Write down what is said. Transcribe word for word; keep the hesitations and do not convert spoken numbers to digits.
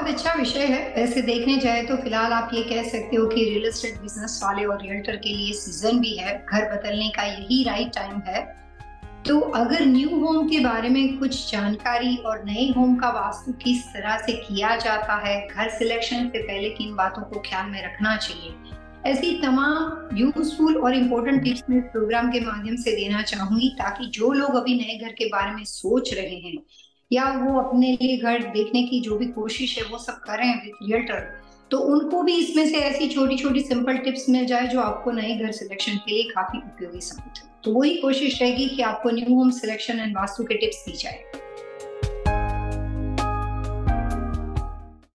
बहुत अच्छा विषय है। ऐसे देखने जाए तो फिलहाल आप ये कह सकते हो कि रियल एस्टेट बिजनेस वाले और रियल्टर के लिए सीजन भी है, घर बदलने का यही राइट टाइम है। तो अगर न्यू होम के बारे में कुछ जानकारी और नए होम का वास्तु किस तरह से किया जाता है, घर सिलेक्शन से पहले किन बातों को ख्याल में रखना चाहिए, ऐसी तमाम यूजफुल और इम्पोर्टेंट टिप्स मैं इस प्रोग्राम के माध्यम से देना चाहूंगी, ताकि जो लोग अभी नए घर के बारे में सोच रहे हैं या वो अपने लिए घर देखने की जो भी कोशिश है वो सब करें विद रियल्टर, तो उनको भी इसमें से ऐसी छोटी छोटी सिंपल टिप्स मिल जाए जो आपको नए घर सिलेक्शन के लिए काफी उपयोगी साबित हो। तो वही कोशिश रहेगी कि आपको new home selection and vastu के टिप्स दी जाए।